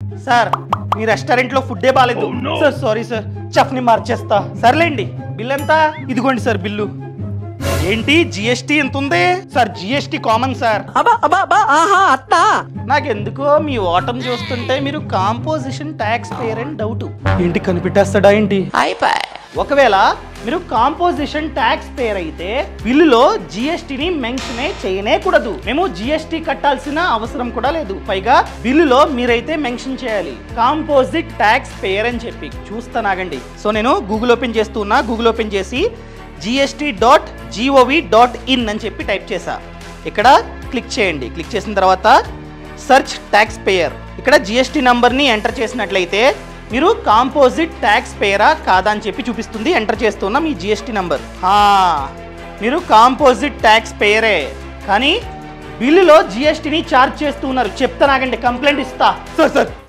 Sir మీ restaurant లో ఫుడ్డే బాలేదు సార్. సారీ సార్, చెఫ్ ని మార్చేస్తా. సర్లేండి, బిల్ ఎంత? ఇదిగోండి సార్ బిల్లు. ఏంటి జిఎస్టీ ఎంత ఉంది సార్? GST common sir. నాకెందుకో మీ ఓటం చూస్తుంటే మీరు కాంపోజిషన్ ట్యాక్స్ పేయర్ అని డౌట్. ఏంటి కనిపెట్టేస్తాడా ఏంటి? ఒకవేళ మీరు కాంపోజిషన్ ట్యాక్స్ పేర్ అయితే బిల్లులో జిఎస్టీని మెన్షన్ చేయనే కూడదు. మేము జిఎస్టీ కట్టాల్సిన అవసరం కూడా లేదు. పైగా బిల్లులో మీరైతే మెన్షన్ చేయాలి కాంపోజిట్ ట్యాక్స్ పేర్ అని చెప్పి. చూస్తానాగండి. సో నేను గూగుల్ ఓపెన్ చేస్తున్నా. గూగుల్ ఓపెన్ చేసి gst.gov.in అని చెప్పి టైప్ చేసా. ఇక్కడ క్లిక్ చేయండి. క్లిక్ చేసిన తర్వాత సర్చ్ ట్యాక్స్ పేయర్. ఇక్కడ జిఎస్టీ నంబర్ని ఎంటర్ చేసినట్లయితే మీరు కాంపోజిట్ ట్యాక్స్ పేరా కాదా అని చెప్పి చూపిస్తుంది. ఎంటర్ చేస్తున్నా మీ జిఎస్టీ నంబర్. మీరు కాంపోజిట్ ట్యాక్స్ పేయరే, కానీ బిల్లులో జిఎస్టీని ఛార్జ్ చేస్తున్నారు. చెప్తానాగండి, కంప్లైంట్ ఇస్తా. సార్